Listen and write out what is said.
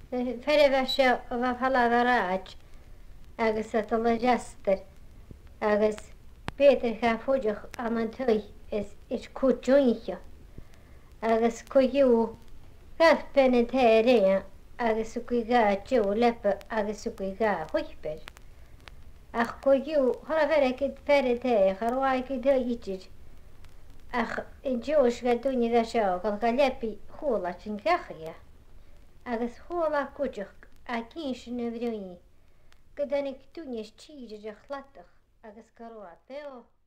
Ferefasio o fa pala faraj, agus at a jaster, agus Peter cha fwydioch am an twy is cwtioinio, agus cwyiw gath ben yn te rea, agus ygwy ga jiw lepa, agus ygwy ga hwyper. Ach cwyiw, hora fere gyd fere te, charwai gyd o idir, ach yn jiwys ga dwyni dda sio, gael ga lepi hwla sy'n gachia. Agus hwla gwydioch a gyns yn y frwyni, gyda ni dwynis tîr ydych ladach, agus garwa beo.